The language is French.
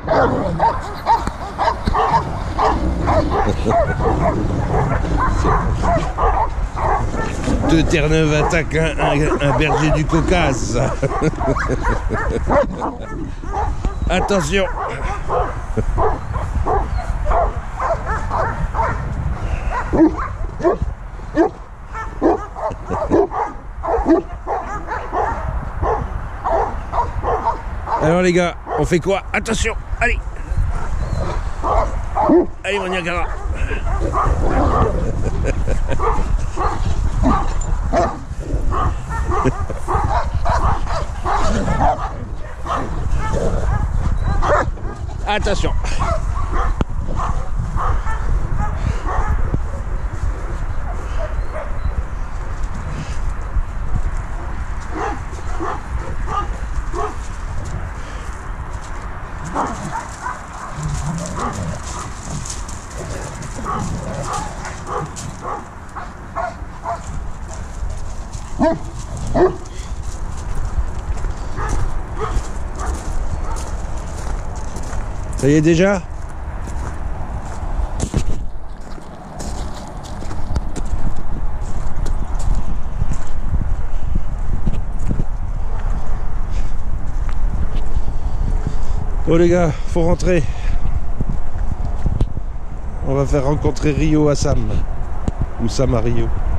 Deux Terre-Neuve attaquent un berger du Caucase. Attention. Alors les gars, on fait quoi? Attention, allez. Allez mon Niagara. Attention. Ça y est déjà? Bon les gars, faut rentrer. On va faire rencontrer Rio à Sam. Ou Sam à Rio.